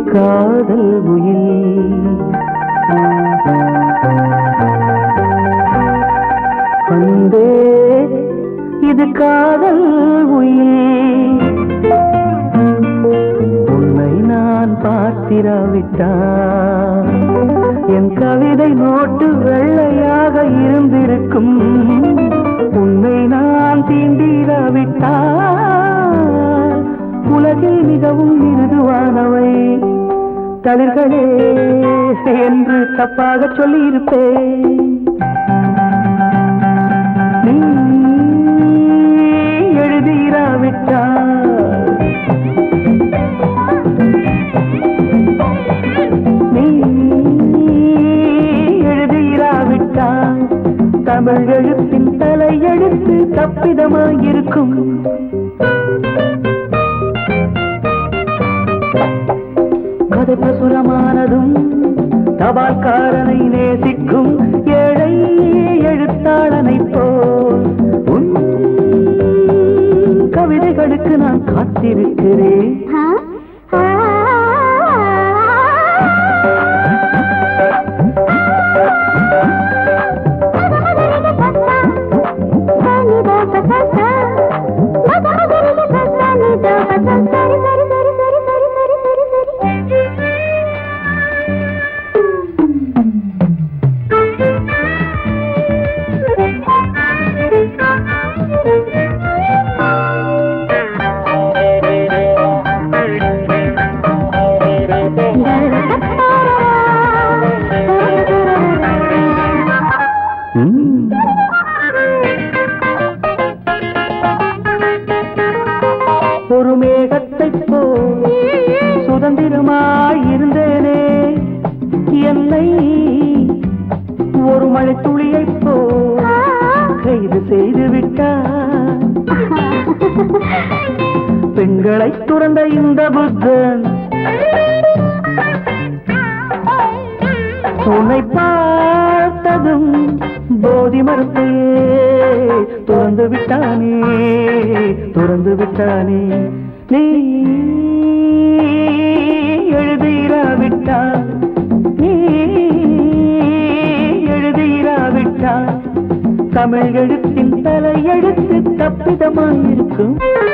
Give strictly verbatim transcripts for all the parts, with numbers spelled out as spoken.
காதல் உயில் அன்பே இது காதல் உயில் உன்னை நான் பார்த்திராவிட்டால் என் கவிதை நோட்டு வெள்ளையாக இருந்திருக்கும் உன்னை நான் தீண்டிராவிட்டால் உலகில் மிகவும் மிருதுவானவை தளிர்களே என்று தப்பாக சொல்லியிருப்பேன் நீ எழுதிராவிட்டால் நீ எழுதிராவிட்டால் தமிழ் எழுத்தின் தலை எழுத்து தப்பிதமாயிருக்கும் கதை பிரசுரமானதும் தபால்காரனை நேசிக்கும் ஏழை எழுத்தாளனை போல் உன் கவிதைகளுக்கு நான் காத்திருக்கிறேன் ஒரு மேகத்தை போல் சுதந்திரமாயிருந்தேனே என்னை ஒரு மழை துளியை போல் கைது செய்து விட்டார் பெண்களை துறந்த இந்த புத்தன் உன்னை பார்த்ததும் போதி மரத்தையே துறந்து விட்டானே துறந்து விட்டானே நீ எழுதிராவிட்டால் நீ எழுதிராவிட்டால் தமிழ் எழுத்தின் தலை எழுத்து தப்பிதமாயிருக்கும்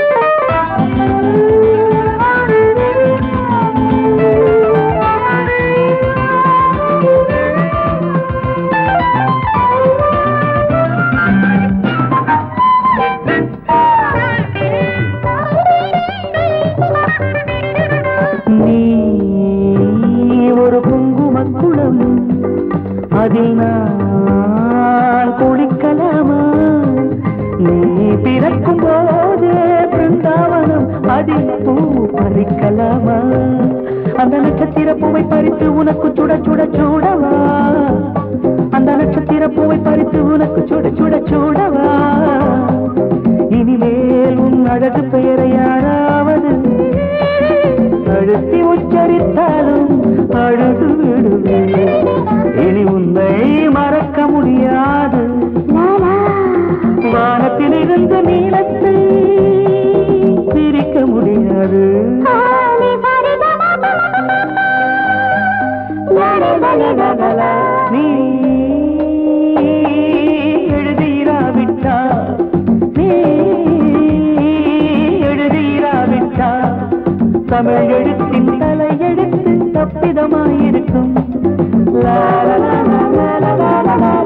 ஒரு குங்குமக்குளம் அதில் நான் குளிக்கலாமா நீ பிறக்கும் போதே பிருந்தாவனம் அதில் பூ பறிக்கலாமா அந்த நட்சத்திர பூவை பறித்து உனக்கு சுட சுட சூடவா அந்த நட்சத்திர பூவை பறித்து உனக்கு சுட சுட சூடவா இனிமேல் உன் அழகு பெயரை யாராவது அழுத்தி உச்சரித்தாலும் அழுது விடுவேன் இனி உன்னை மறக்க முடியாது வானத்தில் இருந்து நீளத்தை பிரிக்க முடியாது நீ எழுதிராவிட்டால் நீ எழுதிராவிட்டால் தமிழ் எழுத்தின் தலை எழுத்து தப்பிதமாயிருக்கும். லா லா லா லா லா லா லா.